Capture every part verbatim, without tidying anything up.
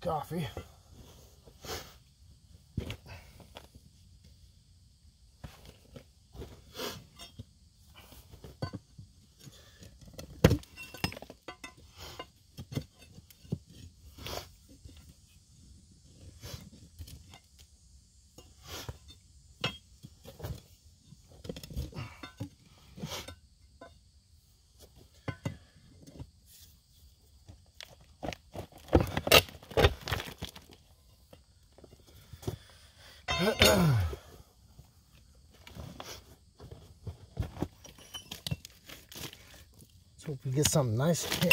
coffee. Let's hope we get something nice here.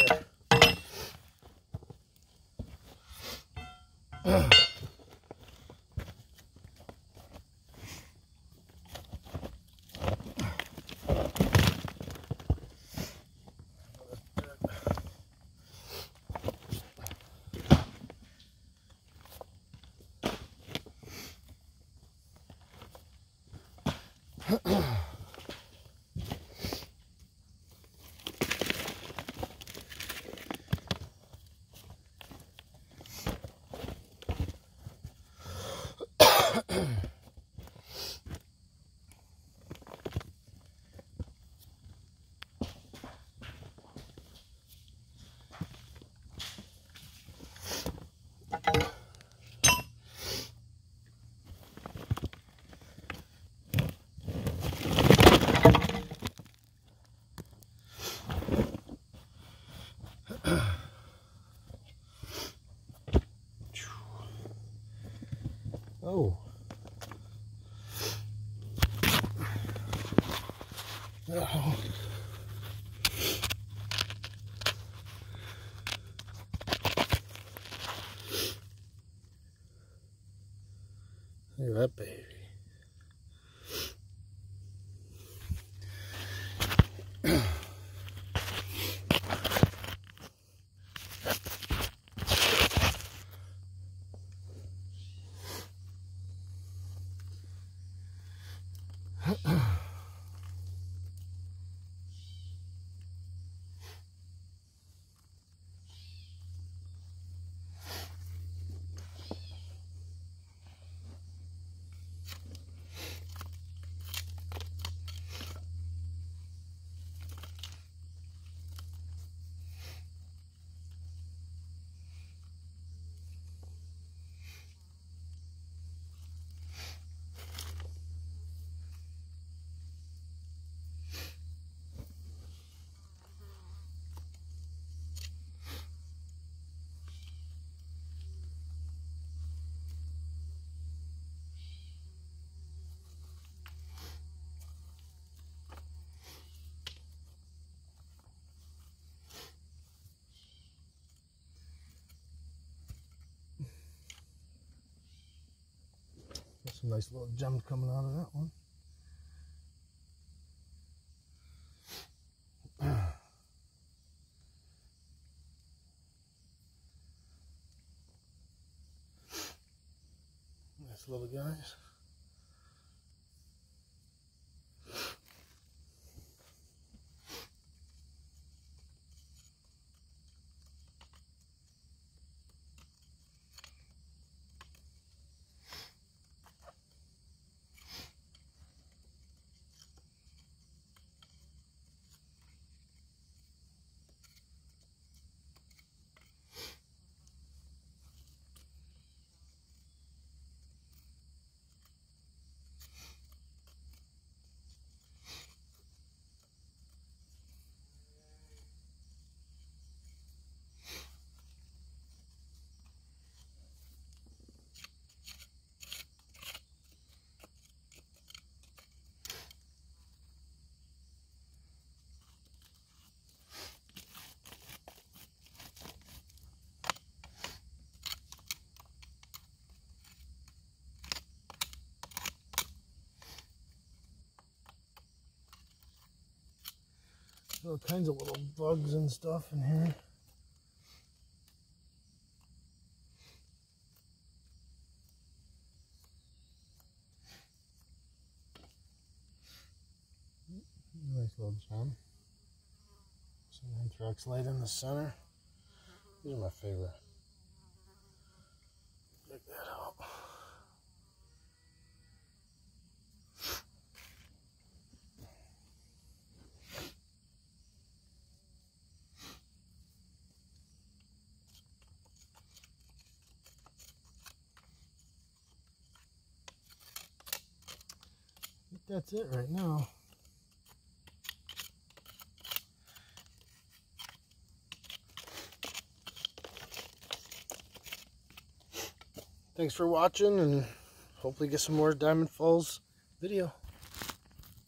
Oh. Oh. Look at that baby. There's some nice little gems coming out of that one. Nice little guys. All kinds of little bugs and stuff in here. Nice little gem. Some anthrax light in the center. These are my favorite. take that out. I think that's it right now. Thanks for watching, and hopefully get some more Diamond Falls video.